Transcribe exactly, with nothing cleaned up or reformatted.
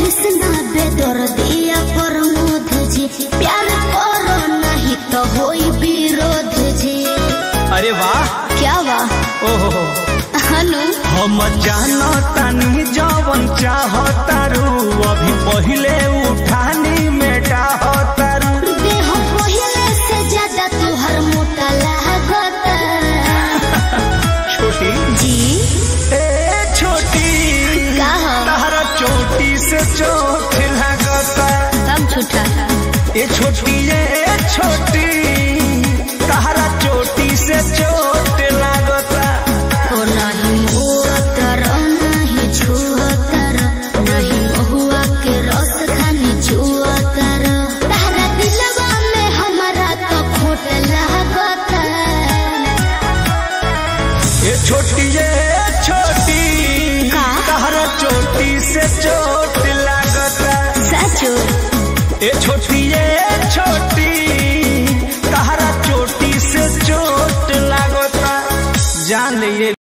कृष्णा बेदर्दिया प्रमोद जी प्यार करो नहीं तो होई विरोध जी। अरे वाह क्या वाह ओहो हनु हम जानो तानी जवन चाहतारू अभी पहले उठानी में डाहतारू देह पहले से ज्यादा तुहर मोटा लागता। छोटी जी ए छोटी तारा चोटी से चोट लागता हम छूटा ए छोटी ए छोटी तारा चोटी से चोट लागता। ओ नहीं मोतर नहीं छुअतर नहीं महुआ के रस खानी छुअतर तारा दिलवा में हमारा तो खोट लागता। ए छोटी ए छोटी तारा चोटी से चोट लागता। सचो ए छोटी